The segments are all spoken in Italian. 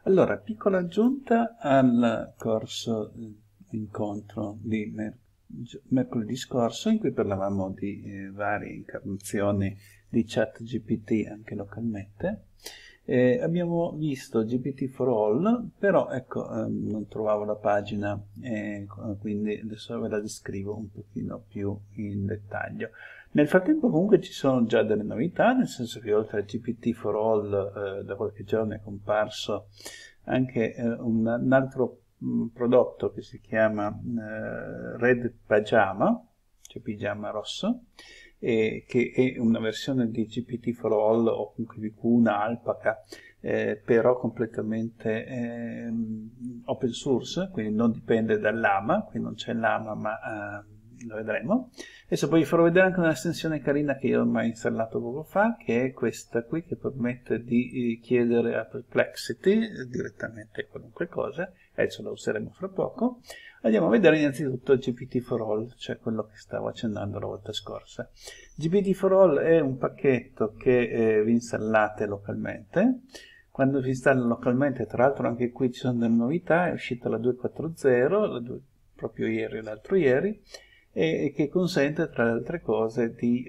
Allora, piccola aggiunta al corso incontro di mercoledì scorso in cui parlavamo di varie incarnazioni di ChatGPT anche localmente. Abbiamo visto GPT for All, però ecco, non trovavo la pagina, quindi adesso ve la descrivo un pochino più in dettaglio. Nel frattempo comunque ci sono già delle novità, nel senso che oltre a GPT for All da qualche giorno è comparso anche un altro prodotto che si chiama Red Pajama, cioè pigiama rosso, che è una versione di GPT for All o comunque di Kuna, Alpaca, però completamente open source, quindi non dipende dall'AMA, quindi non c'è l'AMA, ma lo vedremo. Adesso poi vi farò vedere anche un'estensione carina che io ho ormai installato poco fa, che è questa qui, che permette di chiedere a Perplexity direttamente qualunque cosa. Adesso la useremo fra poco. Andiamo a vedere innanzitutto GPT for All, cioè quello che stavo accennando la volta scorsa. GPT for All è un pacchetto che vi installate localmente. Quando vi installa localmente, tra l'altro anche qui ci sono delle novità, è uscita la 2.4.0, proprio ieri o l'altro ieri, e che consente tra le altre cose di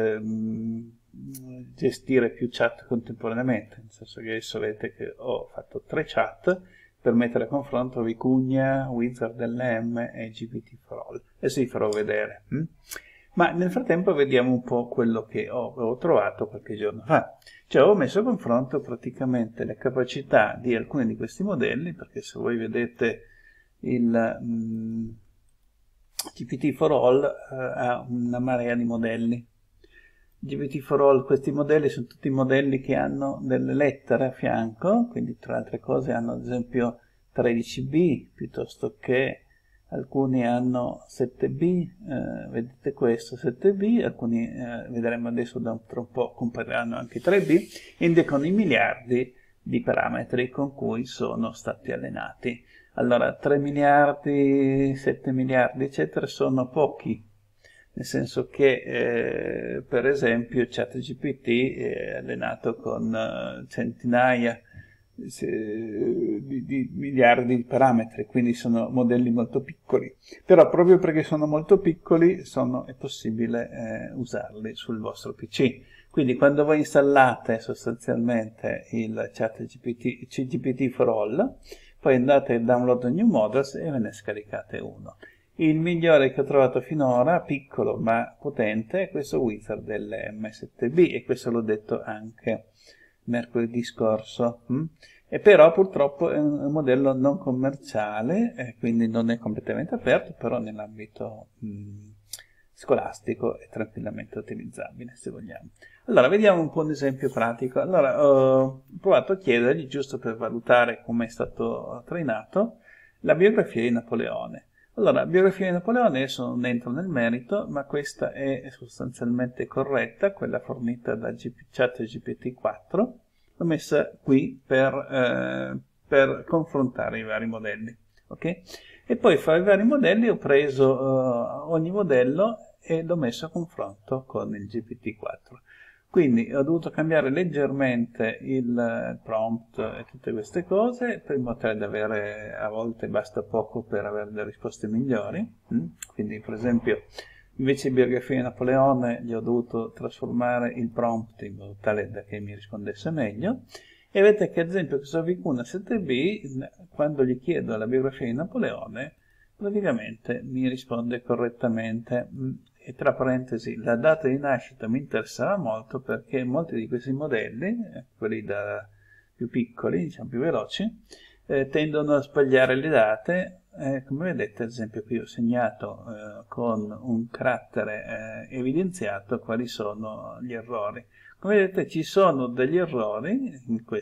gestire più chat contemporaneamente, nel senso che adesso vedete che ho fatto 3 chat per mettere a confronto Vicuña, WizardLM e GPT for All. Adesso vi farò vedere. Ma nel frattempo vediamo un po' quello che ho trovato qualche giorno fa. Cioè ho messo a confronto praticamente le capacità di alcuni di questi modelli, perché se voi vedete il GPT for All ha una marea di modelli. GPT for All, questi modelli sono tutti modelli che hanno delle lettere a fianco, quindi tra le altre cose hanno ad esempio 13B, piuttosto che alcuni hanno 7B, vedete questo 7B, alcuni vedremo adesso tra un po' compariranno anche 3B, indicano i miliardi di parametri con cui sono stati allenati. Allora 3 miliardi, 7 miliardi eccetera sono pochi, nel senso che per esempio ChatGPT è allenato con centinaia di miliardi di parametri, quindi sono modelli molto piccoli, però proprio perché sono molto piccoli è possibile usarli sul vostro PC. Quindi quando voi installate sostanzialmente il ChatGPT for All, poi andate a download new models e ve ne scaricate uno. Il migliore che ho trovato finora, piccolo ma potente, è questo Wizard dell'M7B, e questo l'ho detto anche mercoledì scorso. E però purtroppo è un modello non commerciale, quindi non è completamente aperto, però nell'ambito scolastico è tranquillamente utilizzabile, se vogliamo. Allora, vediamo un po' un esempio pratico. Allora, ho provato a chiedergli, giusto per valutare come è stato trainato, la biografia di Napoleone. Allora, la biografia di Napoleone, adesso non entro nel merito, ma questa è sostanzialmente corretta, quella fornita da ChatGPT 4. L'ho messa qui per confrontare i vari modelli. Okay? E poi fra i vari modelli ho preso ogni modello e l'ho messo a confronto con il GPT-4. Quindi ho dovuto cambiare leggermente il prompt e tutte queste cose, per modo tale da avere, a volte basta poco per avere delle risposte migliori. Quindi per esempio invece di biografia di Napoleone gli ho dovuto trasformare il prompt in modo tale da che mi rispondesse meglio. E vedete che ad esempio questo Vicuna 7B, quando gli chiedo la biografia di Napoleone, praticamente mi risponde correttamente. E tra parentesi, la data di nascita mi interessava molto perché molti di questi modelli, quelli più piccoli, diciamo più veloci, tendono a sbagliare le date. Come vedete, ad esempio, qui ho segnato con un carattere evidenziato quali sono gli errori. Come vedete, ci sono degli errori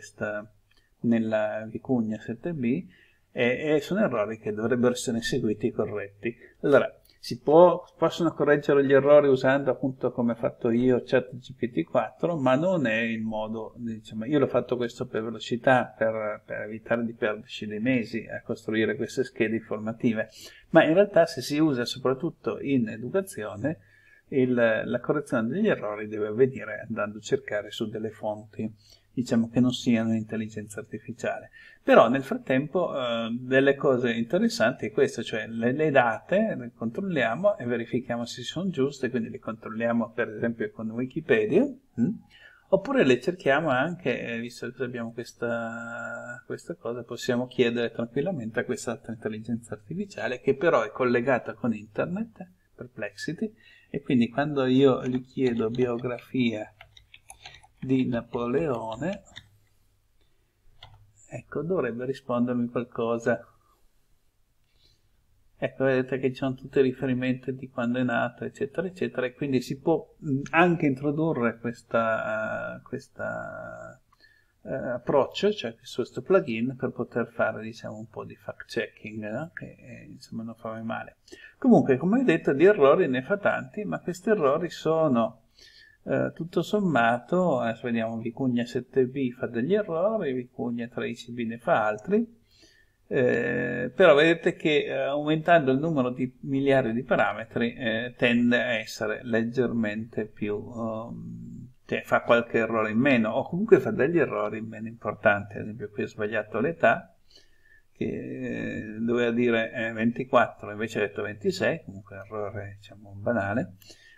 nella Vicuña 7B e sono errori che dovrebbero essere eseguiti corretti. Allora, possono correggere gli errori usando appunto come ho fatto io ChatGPT 4, ma non è il modo, diciamo, io l'ho fatto questo per velocità, per evitare di perderci dei mesi a costruire queste schede informative, ma in realtà se si usa soprattutto in educazione, la correzione degli errori deve avvenire andando a cercare su delle fonti diciamo che non siano intelligenza artificiale. Però nel frattempo delle cose interessanti è questo, cioè le date le controlliamo e verifichiamo se sono giuste, quindi le controlliamo per esempio con Wikipedia, oppure le cerchiamo anche, visto che abbiamo questa cosa, possiamo chiedere tranquillamente a quest'altra intelligenza artificiale che però è collegata con Internet, Perplexity, e quindi quando io gli chiedo biografia di Napoleone, ecco, dovrebbe rispondermi qualcosa. Ecco, vedete che ci sono tutti i riferimenti di quando è nato, eccetera, eccetera, e quindi si può anche introdurre questa approccio, cioè questo plugin, per poter fare, diciamo, un po' di fact-checking, no? Che insomma non fa mai male. Comunque, come ho detto, di errori ne fa tanti, ma questi errori sono tutto sommato, adesso vediamo, Vicuña 7b fa degli errori, Vicuña 13b ne fa altri, però vedete che aumentando il numero di miliardi di parametri tende a essere leggermente più, cioè fa qualche errore in meno, o comunque fa degli errori meno importanti. Ad esempio qui ho sbagliato l'età, che doveva dire 24, invece ha detto 26, comunque errore, diciamo, banale.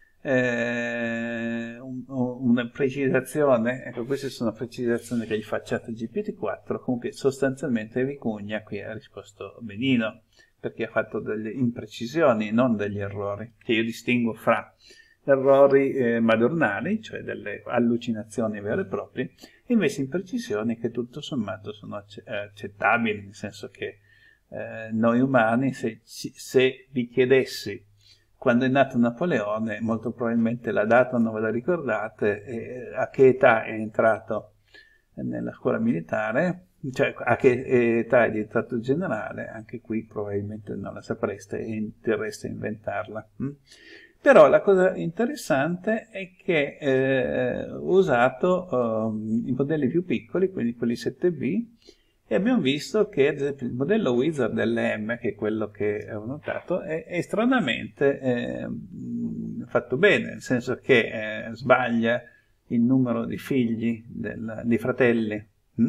Una precisazione, ecco, queste sono precisazioni che gli fa ChatGPT-4, comunque sostanzialmente Vicuña qui ha risposto benino, perché ha fatto delle imprecisioni, non degli errori, che io distingo fra errori madornali, cioè delle allucinazioni vere e proprie, e invece imprecisioni che tutto sommato sono accettabili, nel senso che noi umani, se vi chiedessi quando è nato Napoleone, molto probabilmente la data non ve la ricordate, e a che età è entrato nella scuola militare, cioè a che età è diventato generale, anche qui probabilmente non la sapreste e intendereste inventarla. Però la cosa interessante è che ho usato i modelli più piccoli, quindi quelli 7B, e abbiamo visto che ad esempio il modello Wizard LM, che è quello che ho notato, è stranamente fatto bene, nel senso che sbaglia il numero di figli, di fratelli,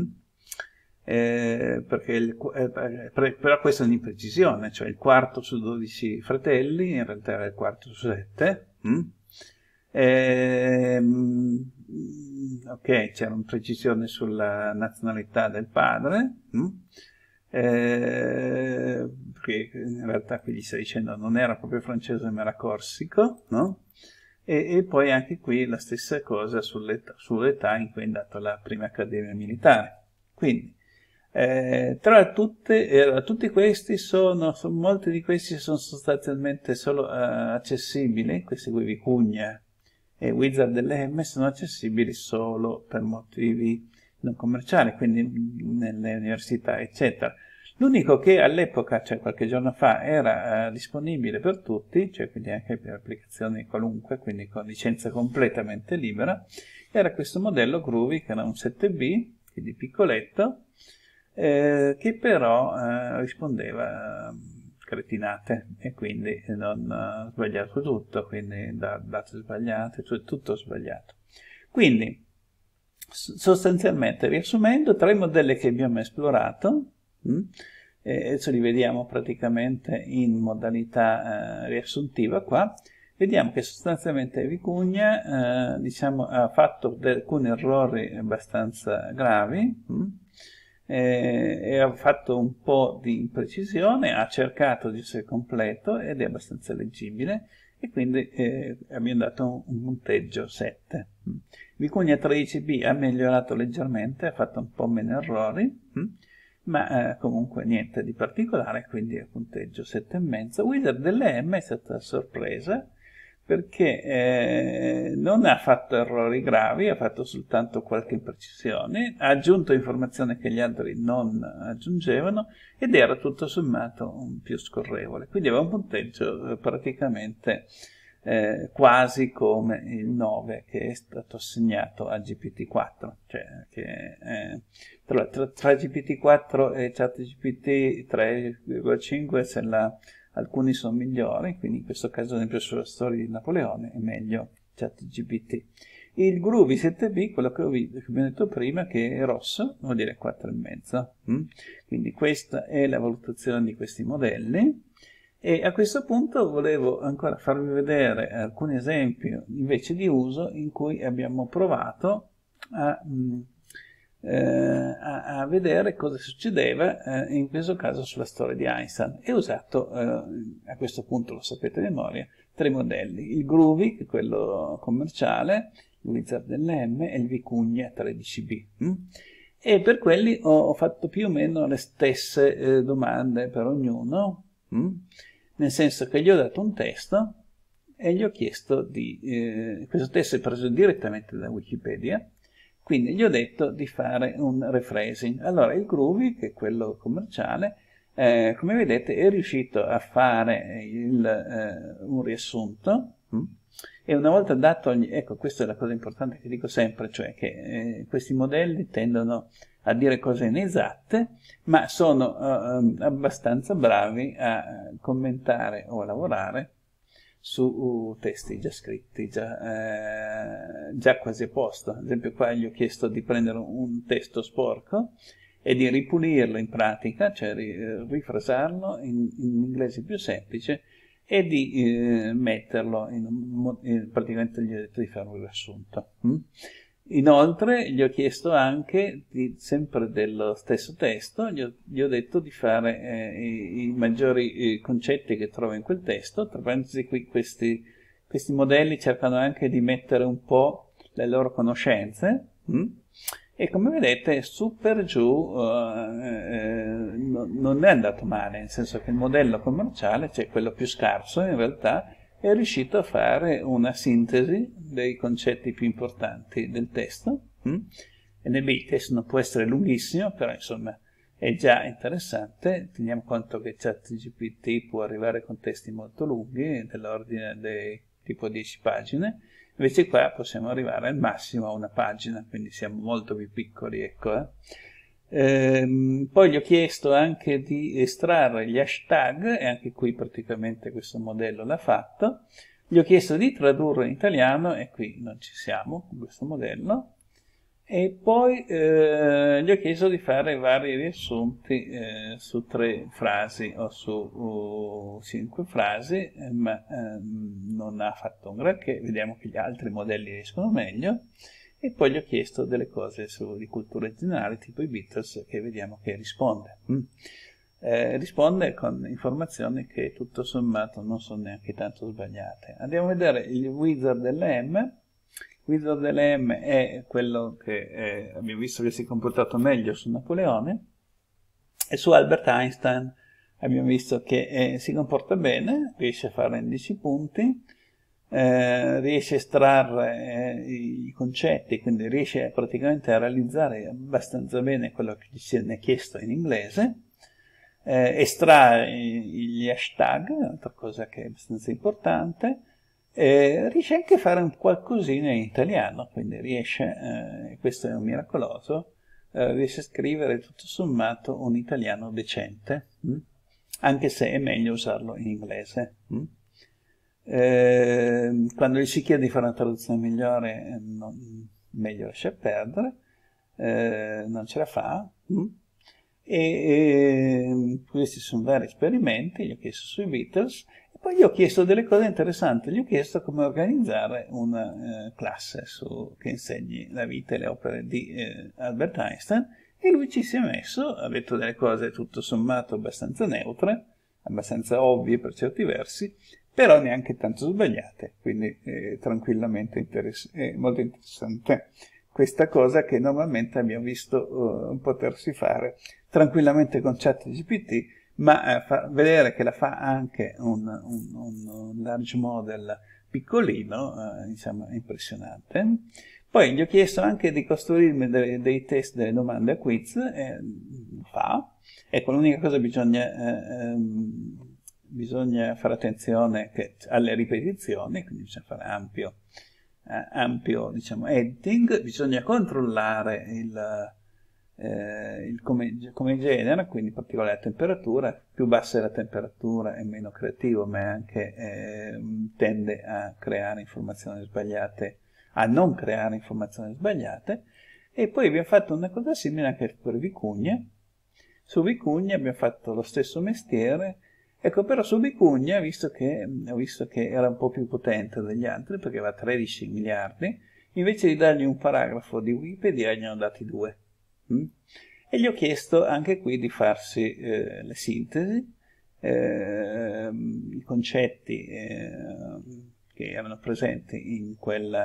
però questa è un'imprecisione, cioè il quarto su 12 fratelli, in realtà era il quarto su 7, ok, c'era un'imprecisione sulla nazionalità del padre, perché in realtà qui gli sta dicendo non era proprio francese ma era corsico, no? E poi anche qui la stessa cosa sull'età in cui è andato alla prima accademia militare. Quindi, tra tutti questi molti di questi sono sostanzialmente solo accessibili, questi qui Vicuña e Wizard LM sono accessibili solo per motivi non commerciali, quindi nelle università, eccetera. L'unico che all'epoca, cioè qualche giorno fa, era disponibile per tutti, cioè quindi anche per applicazioni qualunque, quindi con licenza completamente libera, era questo modello Groovy, che era un 7B, quindi piccoletto, che però rispondeva cretinate e quindi non sbagliato tutto, quindi date sbagliate, cioè tutto sbagliato. Quindi, sostanzialmente, riassumendo, tra i modelli che abbiamo esplorato, adesso li vediamo praticamente in modalità riassuntiva qua, vediamo che sostanzialmente Vicuña diciamo, ha fatto alcuni errori abbastanza gravi, e ha fatto un po' di imprecisione, ha cercato di essere completo ed è abbastanza leggibile, e quindi abbiamo dato un punteggio 7. Vicuña 13b ha migliorato leggermente, ha fatto un po' meno errori, ma comunque niente di particolare, quindi a punteggio 7,5. Wizard LM è stata sorpresa perché non ha fatto errori gravi, ha fatto soltanto qualche imprecisione, ha aggiunto informazioni che gli altri non aggiungevano ed era tutto sommato più scorrevole, quindi aveva un punteggio praticamente quasi come il 9 che è stato assegnato a GPT-4, cioè che tra GPT-4 e ChatGPT 3,5 alcuni sono migliori, quindi in questo caso ad esempio sulla storia di Napoleone è meglio ChatGPT. Il Groovy 7B, quello che abbiamo detto prima, che è rosso, vuol dire 4,5. Quindi questa è la valutazione di questi modelli. E a questo punto volevo ancora farvi vedere alcuni esempi invece di uso in cui abbiamo provato a vedere cosa succedeva in questo caso sulla storia di Einstein, e ho usato, a questo punto lo sapete a memoria, 3 modelli: il Groovy, che è quello commerciale, il Wizard dell'M e il Vicuña 13B. E per quelli ho fatto più o meno le stesse domande per ognuno, nel senso che gli ho dato un testo e gli ho chiesto di... questo testo è preso direttamente da Wikipedia, quindi gli ho detto di fare un rephrasing. Allora, il Groovy, che è quello commerciale, come vedete è riuscito a fare un riassunto, e una volta dato, ecco, questa è la cosa importante che dico sempre, cioè che questi modelli tendono a dire cose inesatte, ma sono abbastanza bravi a commentare o a lavorare su testi già scritti, già quasi a posto. Ad esempio qua gli ho chiesto di prendere un testo sporco e di ripulirlo in pratica, cioè rifrasarlo in inglese più semplice, e di metterlo praticamente gli ho detto di fare un riassunto. Inoltre gli ho chiesto anche, sempre dello stesso testo, gli ho detto di fare i maggiori concetti che trovo in quel testo. Tra parentesi, qui questi modelli cercano anche di mettere un po' le loro conoscenze, e come vedete su per giù non è andato male, nel senso che il modello commerciale, cioè quello più scarso in realtà, è riuscito a fare una sintesi dei concetti più importanti del testo. Il testo non può essere lunghissimo, però insomma è già interessante. Teniamo conto che ChatGPT può arrivare con testi molto lunghi, dell'ordine dei tipo 10 pagine, invece qua possiamo arrivare al massimo a una pagina, quindi siamo molto più piccoli, ecco. Poi gli ho chiesto anche di estrarre gli hashtag, e anche qui praticamente questo modello l'ha fatto. Gli ho chiesto di tradurre in italiano, e qui non ci siamo con questo modello. E poi gli ho chiesto di fare vari riassunti su 3 frasi o su 5 frasi, ma non ha fatto un granché. Vediamo che gli altri modelli riescono meglio. E poi gli ho chiesto delle cose di cultura generale, tipo i Beatles, che vediamo che risponde. Risponde con informazioni che tutto sommato non sono neanche tanto sbagliate. Andiamo a vedere il Wizard dell'M. Il Wizard dell'M è quello che abbiamo visto che si è comportato meglio su Napoleone, e su Albert Einstein abbiamo visto che si comporta bene, riesce a fare 11 punti, riesce a estrarre i concetti, quindi riesce praticamente a realizzare abbastanza bene quello che gli si è chiesto in inglese, estrae gli hashtag, un'altra cosa che è abbastanza importante, riesce anche a fare un qualcosina in italiano, quindi riesce, questo è un miracoloso, riesce a scrivere tutto sommato un italiano decente, anche se è meglio usarlo in inglese. Quando gli si chiede di fare una traduzione migliore, meglio lasciar perdere, non ce la fa. Questi sono vari esperimenti. Gli ho chiesto sui Beatles, e poi gli ho chiesto delle cose interessanti. Gli ho chiesto come organizzare una classe che insegni la vita e le opere di Albert Einstein, e lui ci si è messo, ha detto delle cose tutto sommato abbastanza neutre, abbastanza ovvie per certi versi, però neanche tanto sbagliate, quindi tranquillamente molto interessante questa cosa che normalmente abbiamo visto potersi fare tranquillamente con ChatGPT, ma vedere che la fa anche un large model piccolino, diciamo, è impressionante. Poi gli ho chiesto anche di costruirmi dei test, delle domande a quiz, fa. Ecco, l'unica cosa bisogna fare attenzione alle ripetizioni, quindi bisogna fare ampio diciamo, editing, bisogna controllare come genera, quindi in particolare la temperatura. Più bassa è la temperatura è meno creativo, ma anche tende a creare informazioni sbagliate a non creare informazioni sbagliate, e poi abbiamo fatto una cosa simile anche per Vicuña. Su Vicuña abbiamo fatto lo stesso mestiere, ecco, però su Vicuña, ho visto che era un po' più potente degli altri, perché aveva 13 miliardi, invece di dargli un paragrafo di Wikipedia gli hanno dati 2. E gli ho chiesto anche qui di farsi le sintesi, i concetti che erano presenti in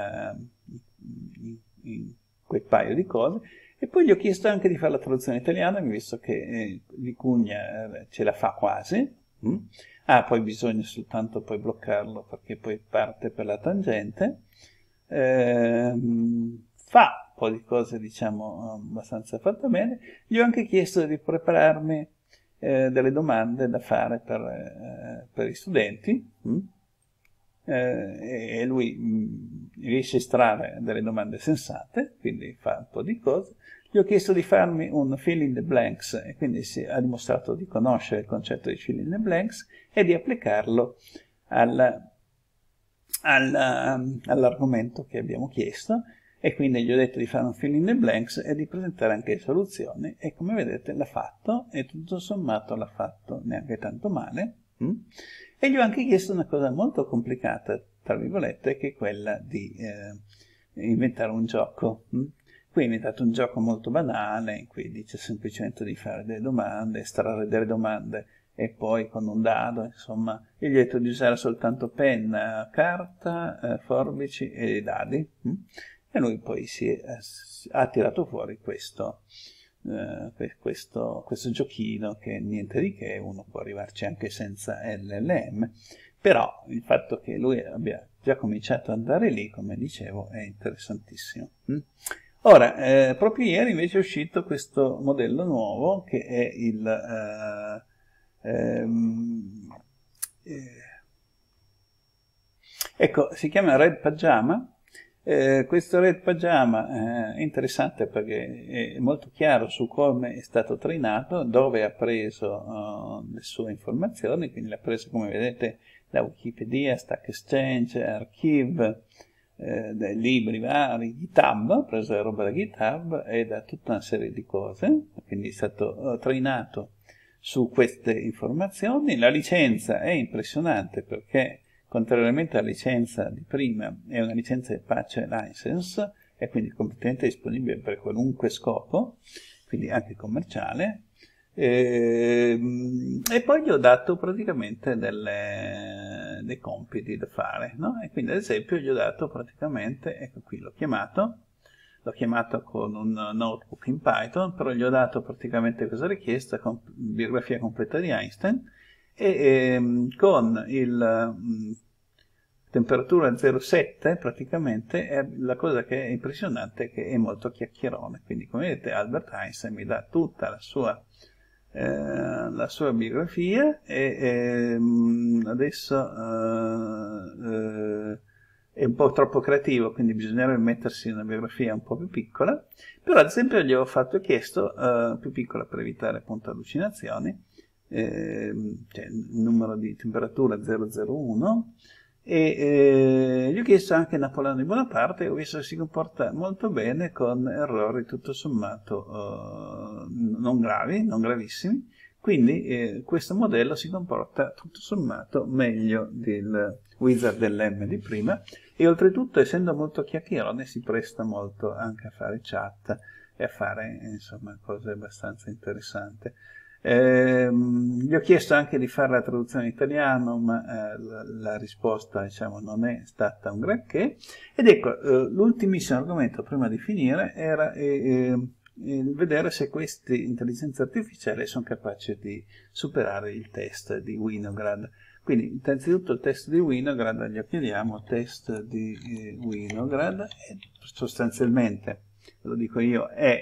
quel paio di cose, e poi gli ho chiesto anche di fare la traduzione italiana, visto che Vicuña ce la fa quasi. Poi bisogna soltanto poi bloccarlo perché poi parte per la tangente. Fa un po' di cose, diciamo, abbastanza fatte bene. Gli ho anche chiesto di prepararmi delle domande da fare per gli studenti, e lui riesce a estrarre delle domande sensate, quindi fa un po' di cose. Gli ho chiesto di farmi un fill in the blanks, e quindi ha dimostrato di conoscere il concetto di fill in the blanks e di applicarlo all'argomento che abbiamo chiesto, e quindi gli ho detto di fare un fill in the blanks e di presentare anche le soluzioni, e come vedete l'ha fatto, e tutto sommato l'ha fatto neanche tanto male. E gli ho anche chiesto una cosa molto complicata, tra virgolette, che è quella di inventare un gioco. Qui ho inventato un gioco molto banale, in cui dice semplicemente di fare delle domande, estrarre delle domande, e poi con un dado, insomma, io gli ho detto di usare soltanto penna, carta, forbici e dadi. E lui poi ha tirato fuori questo giochino, che è niente di che, uno può arrivarci anche senza LLM, però il fatto che lui abbia già cominciato ad andare lì, come dicevo, è interessantissimo. Ora, proprio ieri invece è uscito questo modello nuovo, che è ecco, si chiama Red Pajama. Questo Red Pajama è interessante perché è molto chiaro su come è stato trainato, dove ha preso le sue informazioni, quindi l'ha preso, come vedete, da Wikipedia, Stack Exchange, Archive, dai libri vari, GitHub, ha preso la roba da GitHub e da tutta una serie di cose, quindi è stato trainato su queste informazioni. La licenza è impressionante perché, contrariamente alla licenza di prima, è una licenza di Apache License, e quindi completamente disponibile per qualunque scopo, quindi anche commerciale. E poi gli ho dato praticamente dei compiti da fare, no? E quindi ad esempio gli ho dato praticamente, ecco qui l'ho chiamato con un notebook in Python, però gli ho dato praticamente questa richiesta con biografia completa di Einstein, e con temperatura 0,7 praticamente. La cosa che è impressionante è che è molto chiacchierone, quindi come vedete Albert Einstein mi dà tutta la sua biografia, e adesso è un po' troppo creativo, quindi bisognerebbe mettersi una biografia un po' più piccola, però ad esempio gli ho chiesto più piccola per evitare appunto allucinazioni, cioè il numero di temperatura 001, e gli ho chiesto anche Napoleone Bonaparte, e ho visto che si comporta molto bene con errori tutto sommato non gravi, non gravissimi, quindi questo modello si comporta tutto sommato meglio del Wizard LM di prima, e oltretutto, essendo molto chiacchierone, si presta molto anche a fare chat e a fare, insomma, cose abbastanza interessanti. Gli ho chiesto anche di fare la traduzione in italiano, ma la risposta, diciamo, non è stata un granché. Ed ecco, l'ultimissimo argomento prima di finire era vedere se queste intelligenze artificiali sono capaci di superare il test di Winograd. Quindi, innanzitutto il test di Winograd, gli chiediamo test di Winograd, e sostanzialmente, lo dico io, è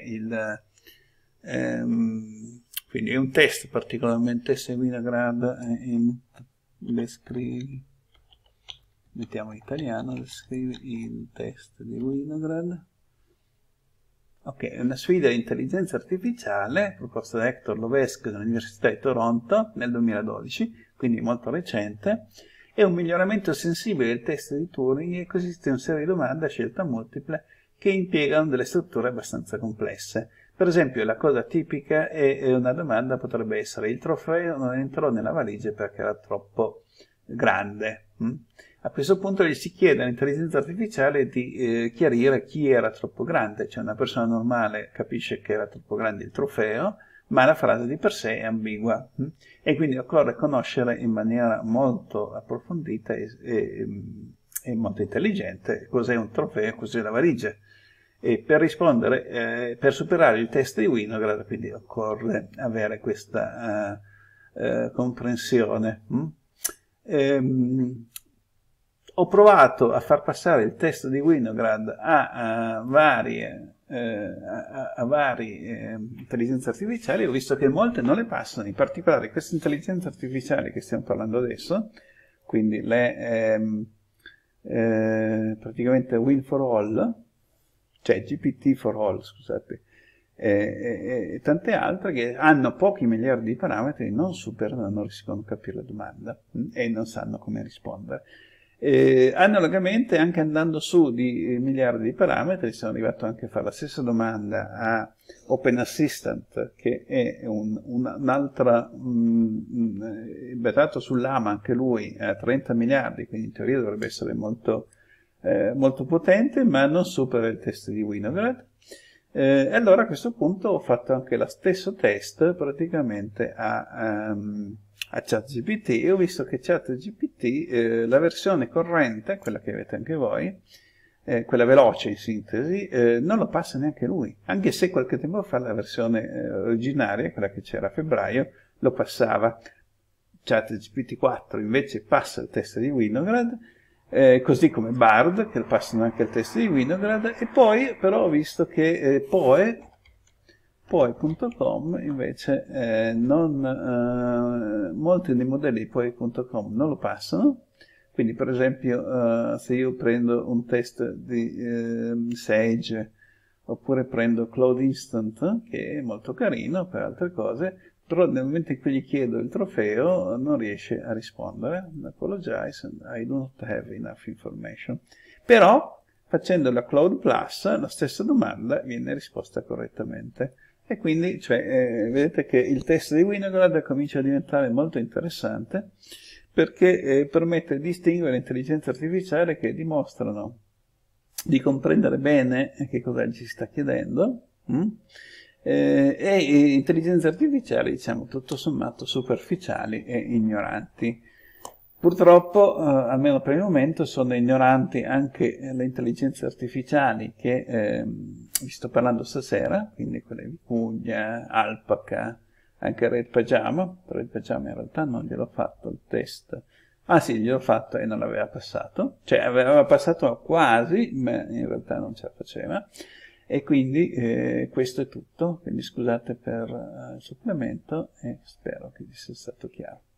quindi è un test particolarmente se Winograd descrivi, mettiamo in italiano, descrivi il test di Winograd. Ok, è una sfida di intelligenza artificiale proposta da Hector Lovesque dell'Università di Toronto nel 2012, quindi molto recente, e un miglioramento sensibile del test di Turing e consiste in una serie di domande a scelta multiple che impiegano delle strutture abbastanza complesse. Per esempio, la cosa tipica è una domanda potrebbe essere: il trofeo non entrò nella valigia perché era troppo grande. A questo punto gli si chiede all'intelligenza artificiale di chiarire chi era troppo grande, cioè una persona normale capisce che era troppo grande il trofeo, ma la frase di per sé è ambigua e quindi occorre conoscere in maniera molto approfondita e molto intelligente cos'è un trofeo e cos'è la valigia. E per rispondere, per superare il test di Winograd, quindi occorre avere questa comprensione. Ho provato a far passare il test di Winograd a varie intelligenze artificiali e ho visto che molte non le passano, in particolare queste intelligenze artificiali che stiamo parlando adesso, quindi praticamente Win for All, cioè GPT for All, scusate, e tante altre che hanno pochi miliardi di parametri, non superano, non riescono a capire la domanda e non sanno come rispondere. Analogamente, anche andando su di miliardi di parametri, sono arrivato anche a fare la stessa domanda a Open Assistant, che è un'altra, basato sull'AMA, anche lui, a 30 miliardi, quindi in teoria dovrebbe essere molto potente, ma non supera il test di Winograd. E allora a questo punto ho fatto anche lo stesso test praticamente a ChatGPT e ho visto che ChatGPT, la versione corrente, quella che avete anche voi, quella veloce in sintesi, non lo passa neanche lui, anche se qualche tempo fa la versione originaria, quella che c'era a febbraio, lo passava. ChatGPT 4 invece passa il test di Winograd, così come Bard, che passano anche il test di Winograd, e poi però ho visto che Poe.com invece molti dei modelli di Poe.com non lo passano. Quindi per esempio se io prendo un test di Sage oppure prendo Cloud Instant, che è molto carino per altre cose, però nel momento in cui gli chiedo il trofeo non riesce a rispondere. Apologize, I do not have enough information. Però facendo la Cloud Plus la stessa domanda viene risposta correttamente. E quindi vedete che il test di Winograd comincia a diventare molto interessante perché permette di distinguere intelligenze artificiali che dimostrano di comprendere bene che cosa ci si sta chiedendo e intelligenze artificiali, diciamo, tutto sommato superficiali e ignoranti. Purtroppo, almeno per il momento, sono ignoranti anche le intelligenze artificiali che vi sto parlando stasera, quindi quelle di Puglia, Alpaca, anche Red Pajama. Red Pajama in realtà non gliel'ho fatto il test. Ah sì, gliel'ho fatto e non l'aveva passato. Cioè aveva passato quasi, ma in realtà non ce la faceva. E quindi questo è tutto. Quindi scusate per il supplemento e spero che vi sia stato chiaro.